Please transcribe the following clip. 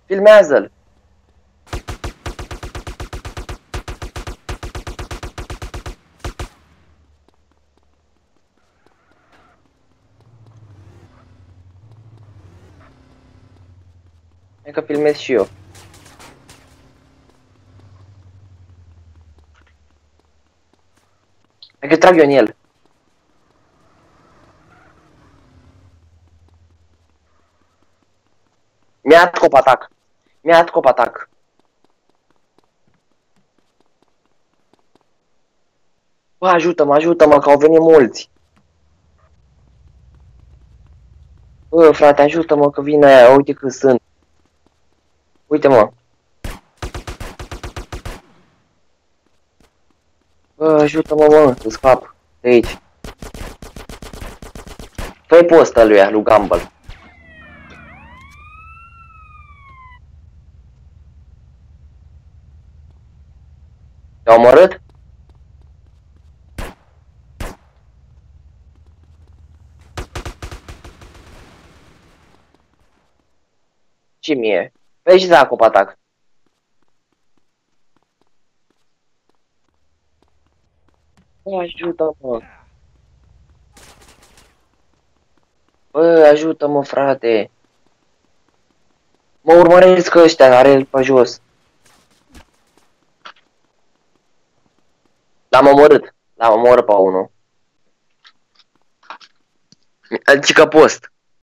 Filmează-l. Hai că filmez și eu. Hai că trag eu în el. Mi-a dat cop atac. Mi-a dat cop atac. Bă, ajută-mă, ajută-mă, că au venit mulți. Bă, frate, ajută-mă că vin aia, uite cât sunt. Uite-mă. Bă, ajută-mă, mă, să scap de aici. Fă-i postă lui Gumball. Te-au omorât? Ce mie? Păi și da, cop atac. Bă, ajută-mă. Bă, ajută-mă, frate. Mă urmăresc ăștia, are pe jos. L-am omorât. L-am omorât pe unul. Adică post.